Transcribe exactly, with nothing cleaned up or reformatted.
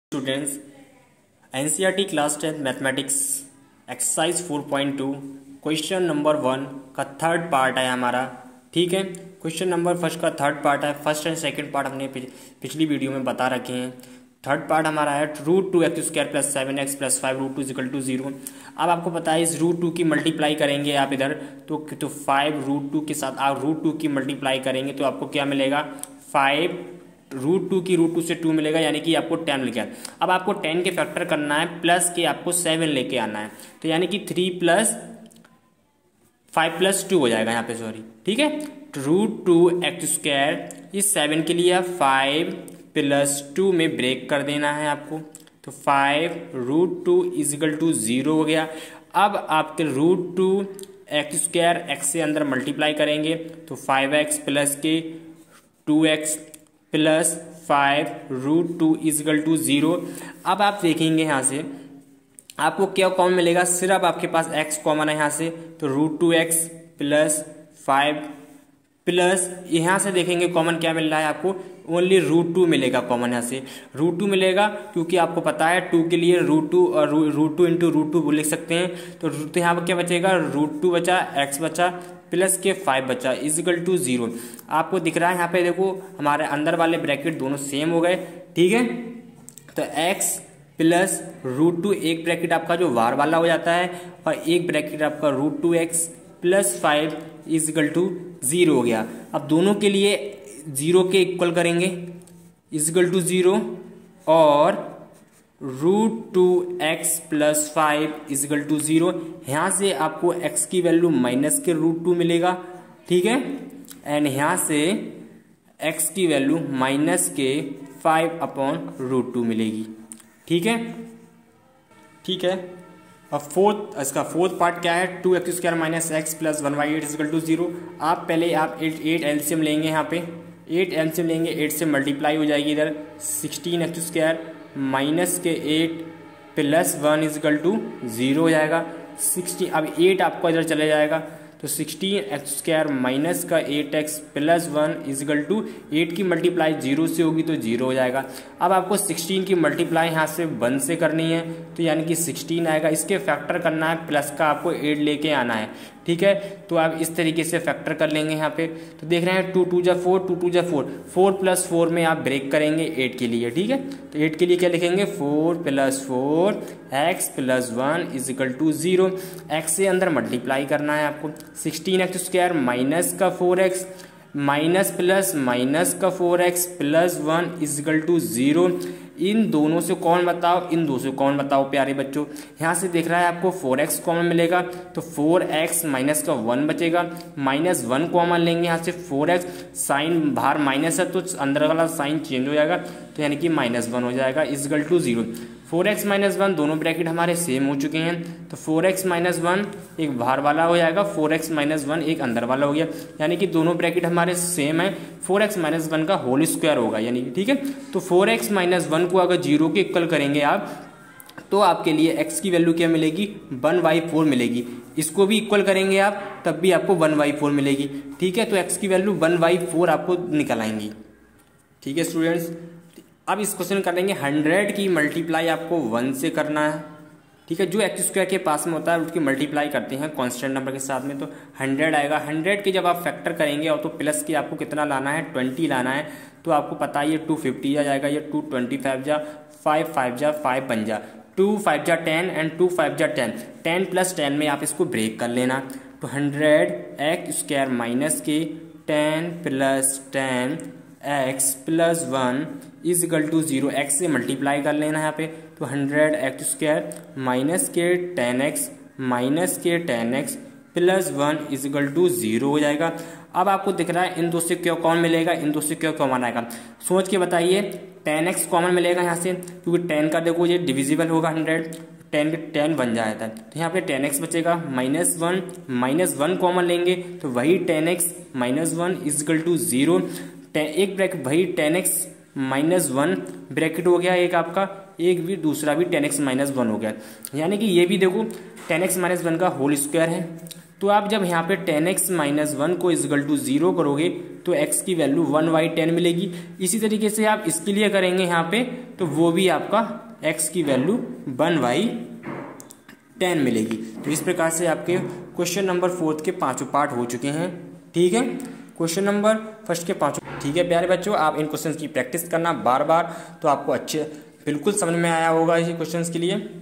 Students, NCERT class tenth mathematics exercise four point two question number one का third part है हमारा। ठीक है, क्वेश्चन नंबर फर्स्ट का थर्ड पार्ट है। फर्स्ट एंड सेकंड पार्ट हमने पिछली वीडियो में बता रखे हैं। थर्ड पार्ट हमारा है root two x square plus seven x plus five root two equal to zero. अब आपको पता है इस रूट टू की मल्टीप्लाई करेंगे आप इधर तो तो फाइव रूट टू के साथ आप रूट टू की मल्टीप्लाई करेंगे तो आपको क्या मिलेगा, फाइव रूट टू की रूट टू से टू मिलेगा, यानी कि आपको टेन मिल गया। अब आपको टेन के फैक्टर करना है प्लस के आपको सेवन लेके आना है, तो यानी कि three plus five plus two हो जाएगा यहाँ पे, सॉरी। ठीक है, रूट टू एक्स स्क्वायर इस सेवन के लिए फाइव प्लस टू में ब्रेक कर देना है आपको, तो five root two equal to zero हो गया। अब आपके root two x square x से अंदर मल्टीप्लाई करेंगे तो फाइव एक्स प्लस के two x plus five root two equal to zero. अब आप देखेंगे यहाँ से आपको क्या कॉमन मिलेगा, सिर्फ आपके पास x कॉमन है यहाँ से, तो root two x plus five plus यहाँ से देखेंगे कॉमन क्या मिल रहा है आपको, ओनली रूट टू मिलेगा कॉमन। यहाँ से रूट टू मिलेगा क्योंकि आपको पता है टू के लिए रूट टू और root two into root two लिख सकते हैं, तो, तो यहाँ पर क्या बचेगा, रूट टू बचा, एक्स बचा प्लस के फाइव बचा इजिकल टू जीरो। आपको दिख रहा है यहाँ पे देखो हमारे अंदर वाले ब्रैकेट दोनों सेम हो गए। ठीक है, तो x प्लस रूट टू एक ब्रैकेट आपका जो वार वाला हो जाता है और एक ब्रैकेट आपका root two x plus five equal to zero हो गया। अब दोनों के लिए जीरो के इक्वल करेंगे इजिकल टू जीरो और root two x plus five equal to zero. यहाँ से आपको x की वैल्यू माइनस के रूट टू मिलेगा। ठीक है, एंड यहाँ से x की वैल्यू माइनस के फाइव अपॉन रूट टू मिलेगी। ठीक है, ठीक है। अब फोर्थ इसका फोर्थ पार्ट क्या है, two x square minus x plus one by eight equal to zero. आप पहले आप एट एट एलसीएम लेंगे, यहाँ पे एट एलसीएम लेंगे, एट से मल्टीप्लाई हो जाएगी इधर सिक्सटीन एक्स स्क्वायर माइनस के eight plus one equal to zero हो जाएगा। सिक्सटीन अब एट आपको इधर चले जाएगा तो सिक्सटीन एक्स स्क्वायर माइनस का eight x plus one equal to eight की मल्टीप्लाई जीरो से होगी तो जीरो हो जाएगा। अब आपको सिक्सटीन की मल्टीप्लाई यहाँ से वन से करनी है तो यानी कि सिक्सटीन आएगा, इसके फैक्टर करना है प्लस का आपको एट लेके आना है। ठीक है, तो आप इस तरीके से फैक्टर कर लेंगे यहाँ पे। तो देख रहे हैं टू टू जा फोर, टू टू जा फोर, फोर प्लस फोर में आप ब्रेक करेंगे एट के लिए। ठीक है, तो एट के लिए क्या लिखेंगे, four plus four x plus one equal to zero. X से अंदर मल्टीप्लाई करना है आपको, सिक्सटीन एक्स स्क्वायर माइनस का four x minus plus minus का four x plus one equal to zero. इन दोनों से कौन बताओ, इन दो से कौन बताओ प्यारे बच्चों। यहाँ से दिख रहा है आपको फोर एक्स कॉमन मिलेगा तो फोर एक्स माइनस का वन बचेगा, माइनस वन कॉमन लेंगे यहाँ से फोर एक्स, साइन बाहर माइनस है तो अंदर वाला साइन चेंज हो जाएगा तो यानी कि माइनस वन हो जाएगा equal to zero. Four x minus one दोनों ब्रैकेट हमारे सेम हो चुके हैं तो फोर एक्स माइनस वन एक बाहर वाला हो जाएगा, फोर एक्स माइनस वन एक अंदर वाला हो गया, यानी कि दोनों ब्रैकेट हमारे सेम है। फोर एक्स माइनस वन का होल स्क्वायर होगा यानी कि, ठीक है। तो फोर एक्स माइनस वन को अगर जीरो के इक्वल करेंगे आप तो आपके लिए x की वैल्यू क्या मिलेगी, वन बाई फोर मिलेगी। इसको भी इक्वल करेंगे आप तब भी आपको वन बाई फोर मिलेगी। ठीक है, तो x की वैल्यू वन बाई फोर आपको निकल आएंगी। ठीक है स्टूडेंट्स, अब इस क्वेश्चन करेंगे हंड्रेड की मल्टीप्लाई आपको वन से करना है। ठीक है, जो एक्स स्क्वायर के पास में होता है उसकी मल्टीप्लाई करते हैं कांस्टेंट नंबर के साथ में तो हंड्रेड आएगा। हंड्रेड के जब आप फैक्टर करेंगे और तो प्लस के आपको कितना लाना है, ट्वेंटी लाना है, तो आपको पता है ये टू फिफ्टी आ जाएगा, ये टू ट्वेंटी फाइव जा फाइव फाइव जा फाइव बन जा, टू फाइव जा टेन एंड टू फाइव जा टेन, टेन प्लस टेन में आप इसको ब्रेक कर लेना। तो हंड्रेड एक्स स्क्वायर माइनस के ten plus ten x plus one is equal to zero, x से मल्टीप्लाई कर लेना यहाँ पे तो हंड्रेड एक्स स्क्वायर माइनस के टेन एक्स माइनस के ten x plus one is equal to zero हो जाएगा। अब आपको दिख रहा है इन दो से क्यों कौन मिलेगा, इन दो से क्यों कॉमन आएगा, सोच के बताइए। टेन एक्स कॉमन मिलेगा यहाँ से क्योंकि टेन का देखो ये डिविजिबल होगा, हंड्रेड टेन टेन बन जाता है तो यहाँ पे टेन एक्स बचेगा, minus one minus one common लेंगे तो वही ten x minus one is equal to zero. एक ब्रैकेट वही ten x minus one bracket हो गया एक आपका, एक भी दूसरा भी टेन एक्स माइनस वन हो गया, यानी कि ये भी देखो टेन एक्स माइनस वन का होल स्क्वायर है तो आप जब यहाँ पे टेन एक्स माइनस वन को इजगल टू जीरो करोगे तो x की वैल्यू वन बाई टेन मिलेगी। इसी तरीके से आप इसके लिए करेंगे यहाँ पे तो वो भी आपका x की वैल्यू वन बाई टेन मिलेगी। तो इस प्रकार से आपके क्वेश्चन नंबर फोर्थ के पांचों पार्ट हो चुके हैं। ठीक है, क्वेश्चन नंबर फर्स्ट के पांचों। ठीक है प्यारे बच्चों, आप इन क्वेश्चंस की प्रैक्टिस करना बार बार, तो आपको अच्छे बिल्कुल समझ में आया होगा इस क्वेश्चंस के लिए।